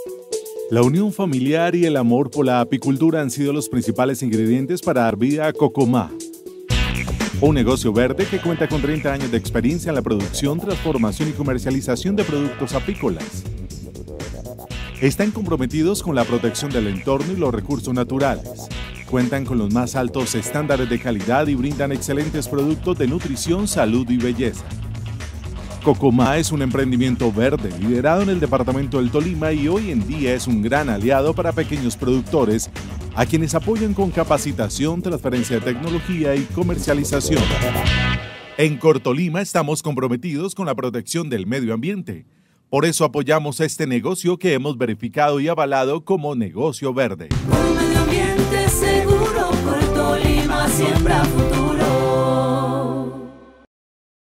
La unión familiar y el amor por la apicultura han sido los principales ingredientes para dar vida a Cocomá, un negocio verde que cuenta con 30 años de experiencia en la producción, transformación y comercialización de productos apícolas. Están comprometidos con la protección del entorno y los recursos naturales. Cuentan con los más altos estándares de calidad y brindan excelentes productos de nutrición, salud y belleza. Cocomá es un emprendimiento verde liderado en el departamento del Tolima y hoy en día es un gran aliado para pequeños productores a quienes apoyan con capacitación, transferencia de tecnología y comercialización. En Cortolima estamos comprometidos con la protección del medio ambiente. Por eso apoyamos este negocio que hemos verificado y avalado como negocio verde. Un medio ambiente seguro, Cortolima siembra futuro.